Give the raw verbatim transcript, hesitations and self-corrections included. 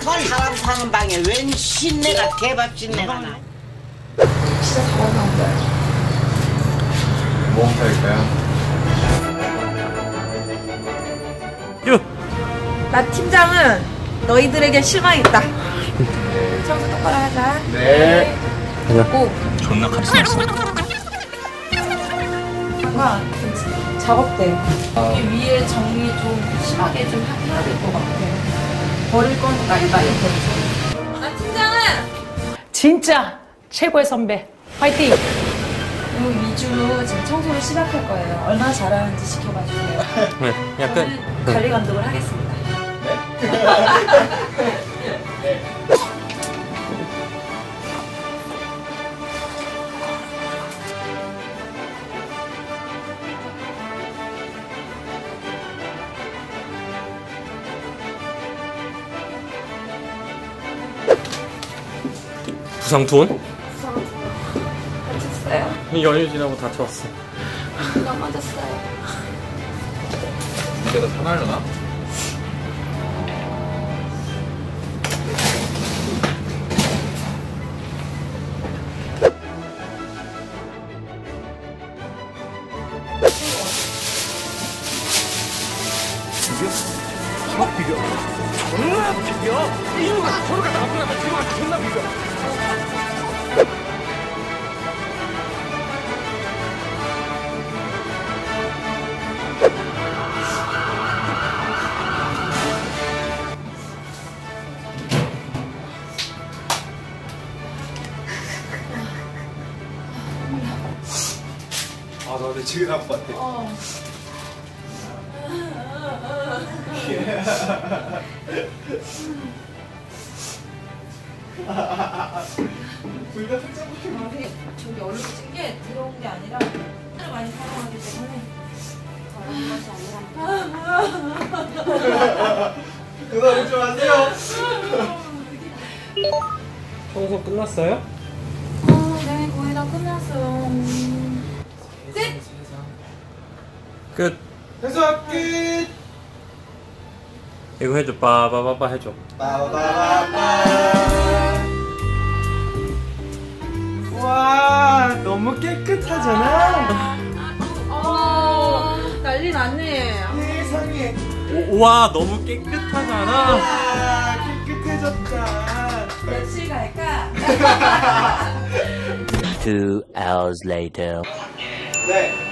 사람 사는 방에 웬 신내가 개밥 신내가 나. 진짜 잘한다. 뭐 할까요? 유! 나 팀장은 너희들에게 실망했다. 청소 똑바로 하자. 네. 고. 존나 카리스마 있어. 아까 그 작업 때 여기 위에 정리 좀 심하게 좀 하- 해야 될 것 같아. 버릴 거니까 일단 이렇게 해줘. 나 팀장은 진짜 최고의 선배 화이팅! 이 위주로 지금 청소를 시작할 거예요. 얼마나 잘하는지 지켜봐 주세요. 네, 약간 저는 관리 감독을 하겠습니다. 부상 투혼? 다쳤어요. 연휴 지나고 다쳐왔어. 누가 맞았어요. 이게 더 편하려나? 막 비벼. 존나 비벼. 이리로 가서 저로 갔다 앞으로 갔다 뒤로 가서 존나 비벼. 아, 나 근데 지금 나올 것 같아. 어. 불가 풀자고. 저기, 저기 얼룩진 게 들어온 게 아니라 를 많이 사용하기 때문에 누나 오지 마세요. 청소 끝났어요? 어, 네, 거의 다 끝났어요. 끝! 끝. 해서 끝. 이거 해줘. 빠바바바 해줘. 빠바바바. 와, 너무 깨끗하잖아. 어, 난리 났네. 세상에. 오, 와 너무 깨끗하잖아. 와, 깨끗해졌다. 며칠 갈까? Two hours later. 네.